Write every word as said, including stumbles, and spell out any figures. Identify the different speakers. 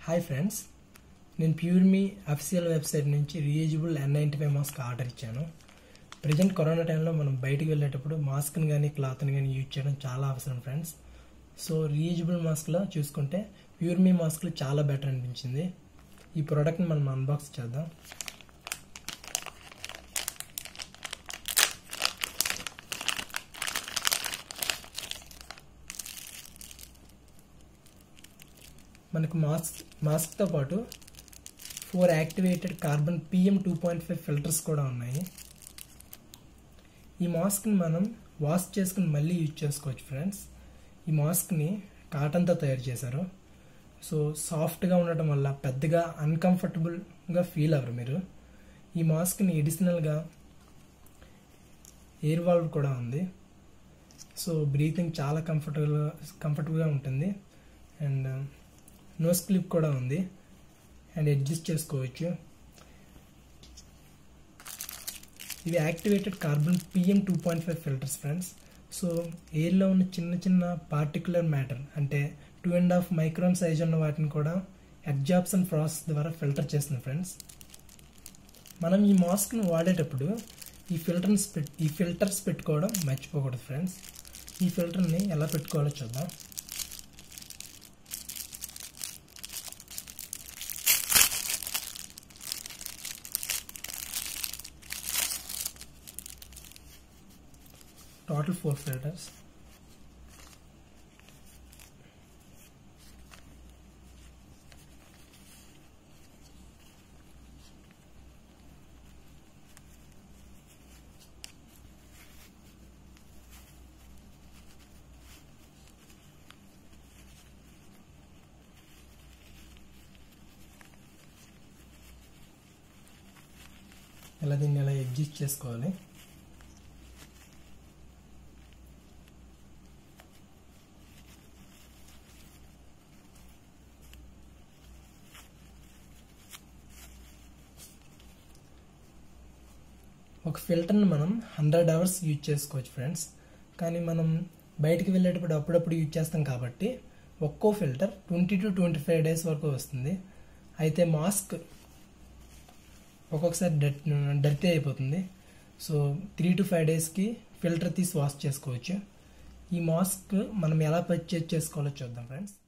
Speaker 1: Hi friends, నేను PureMe official website నుంచి reusable N ninety five mask order ఇచ్చాను. Present corona టైంలో మనం బయటికి వెళ్ళేటప్పుడు మాస్క్ని కానీ క్లాత్ని కానీ యూజ్ చేయడం చాలా అవసరం ఫ్రెండ్స్. సో రీయూజబుల్ మాస్క్లో చూసుకుంటే ప్యూర్మీ మాస్క్లు చాలా బెటర్ అనిపించింది. ఈ ప్రోడక్ట్ని మనం అన్బాక్స్ చేద్దాం. మనకు మాస్క్ మాస్క్తో పాటు four activated carbon PM two point five filters కూడా ఉన్నాయి. ఈ మాస్క్ని మనం వాష్ చేసుకుని మళ్ళీ యూజ్ చేసుకోవచ్చు ఫ్రెండ్స్. ఈ మాస్క్ని కాటన్తో తయారు చేశారు. సో సాఫ్ట్గా ఉండటం వల్ల పెద్దగా అన్కంఫర్టబుల్గా ఫీల్ అవ్వరు మీరు. ఈ మాస్క్ని ఎడిషనల్గా ఎయిర్ వాల్వ్ కూడా ఉంది. సో బ్రీతింగ్ చాలా కంఫర్టబుల్గా కంఫర్టబుల్గా ఉంటుంది. అండ్ నోస్ క్లిప్ కూడా ఉంది అండ్ అడ్జస్ట్ చేసుకోవచ్చు. ఇవి activated carbon PM two point five filters friends. So ఎయిర్లో ఉన్న చిన్న చిన్న పార్టికులర్ మ్యాటర్ అంటే two and half micron size ఉన్న వాటిని కూడా అబ్జార్ప్షన్ ప్రాసెస్ ద్వారా ఫిల్టర్ చేస్తుంది ఫ్రెండ్స్. మనం ఈ మాస్క్ని వాడేటప్పుడు ఈ ఫిల్టర్స్ పెట్ ఈ ఫిల్టర్స్ పెట్టుకోవడం మర్చిపోకూడదు ఫ్రెండ్స్. ఈ ఫిల్టర్ని ఎలా పెట్టుకోవాలో చూద్దాం. Total four filters. ఇలా దీన్ని ఇలా అడ్జస్ట్ చేసుకోవాలి. ఒక ఫిల్టర్ని మనం హండ్రెడ్ అవర్స్ యూజ్ చేసుకోవచ్చు ఫ్రెండ్స్. కానీ మనం బయటికి వెళ్ళేటప్పుడు అప్పుడప్పుడు యూజ్ చేస్తాం కాబట్టి ఒక్కో filter twenty to twenty five days వరకు వస్తుంది. అయితే మాస్క్ ఒక్కొక్కసారి డట్ డర్టీ అయిపోతుంది. సో త్రీ టు ఫైవ్ డేస్కి ఫిల్టర్ తీసి వాష్ చేసుకోవచ్చు. ఈ మాస్క్ మనం ఎలా పర్చేజ్ చేసుకోవాలో చూద్దాం ఫ్రెండ్స్.